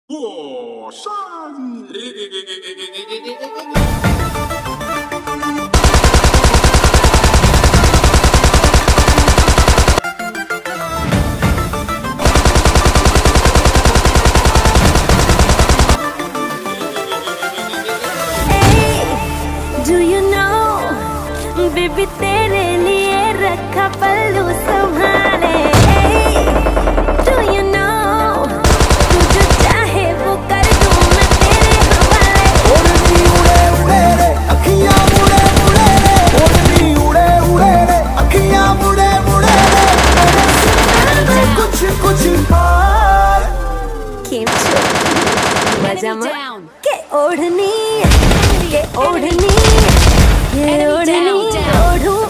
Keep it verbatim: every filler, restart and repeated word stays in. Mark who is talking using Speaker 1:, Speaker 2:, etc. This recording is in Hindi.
Speaker 1: 火山。
Speaker 2: Do you know, बेबी तेरे लिए रखा पल्लू संभाले। Do you know, तू जो चाहे वो कर दूं मैं तेरे हवाले।
Speaker 3: ओढ़नी उड़े उड़े रे अखियां मुड़े मुड़े रे, ओढ़नी उड़े उड़े रे अखियां मुड़े मुड़े रे, मेरे सीने में कुछ कुछ हार।
Speaker 2: केम छो मजा म के ओढ़नी के ओढ़नी ये ओढ़नी ओढ़ू